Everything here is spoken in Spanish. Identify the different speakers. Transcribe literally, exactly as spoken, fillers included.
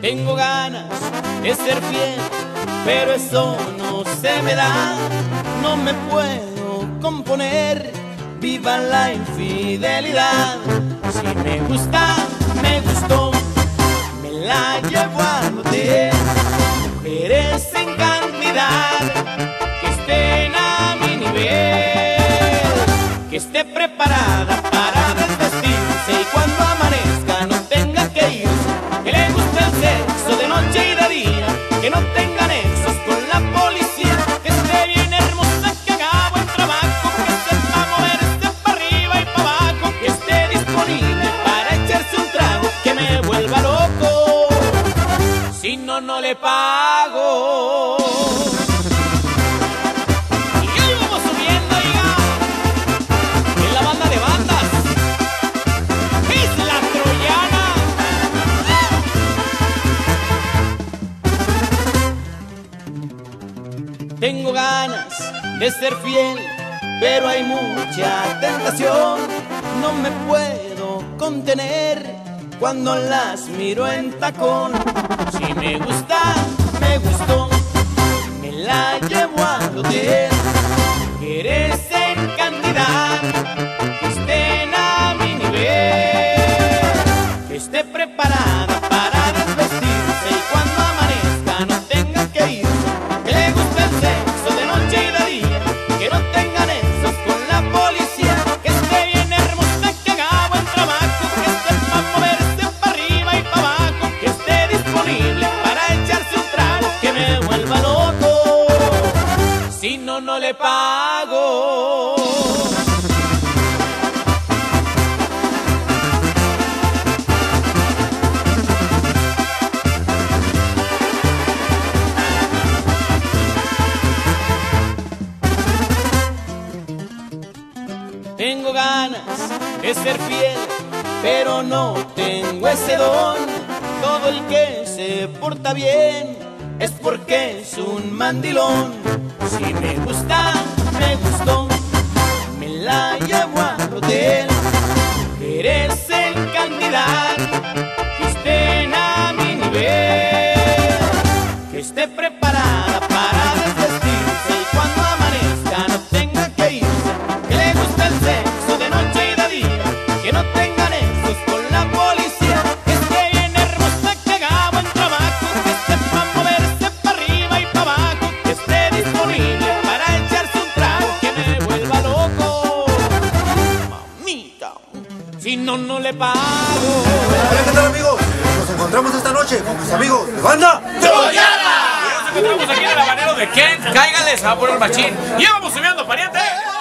Speaker 1: Tengo ganas de ser fiel, pero eso no se me da. No me puedo componer, viva la infidelidad. Si me gusta, me gustó, me la llevo al motel. Mujeres en cantidad, que estén a mi nivel, que esté preparada para desvestirse y cuando amanezca no tenga que irse. Que le guste el sexo de noche y de día, que no tenga nexos con la policía, que esté bien hermosa, que haga buen trabajo, que sepa moverse para arriba y para abajo, que esté disponible para echarse un trago, que me vuelva loco, si no, no le pago. Y ahí vamos subiendo, oiga, en la banda de bandas, es la troyana. Tengo ganas de ser fiel, pero hay mucha tentación. No me puedo contener cuando las miro en tacón. Si me gusta, me gustó, me la llevo al hotel. Mujeres en cantidad, que estén a mi nivel, que esté preparada para desvestirse y cuando amanezca no tenga que irse. Que le guste el sexo de noche y de día, que no tenga nexos con la policía, que esté bien hermosa, que haga buen trabajo, que sepa moverse para arriba y para abajo, que esté disponible para echarse un trago, que me vuelva loco, si no, no le pago. Tengo ganas de ser fiel, pero no tengo ese don. Todo el que se porta bien es porque es un mandilón. Si me gusta, me gustó, me la llevo al hotel. Mujeres en cantidad, que estén a mi nivel, que esté preparada para desvestirse y cuando amanezca no tenga que irse. Que le guste el sexo de noche y de día, que no tenga nexos con la policía, que esté bien hermosa, que haga buen trabajo, que sepa moverse para arriba y para abajo, que esté disponible para echarse un trago, que me vuelva loco, mamita, si no, no le pago.
Speaker 2: Hola, ¿qué tal, amigos? Nos encontramos esta noche con mis amigos de banda
Speaker 3: ¡Troyana! Nos encontramos aquí en el habanero de Ken. Cáiganle, se va a poner machín. Y ya vamos subiendo, pariente.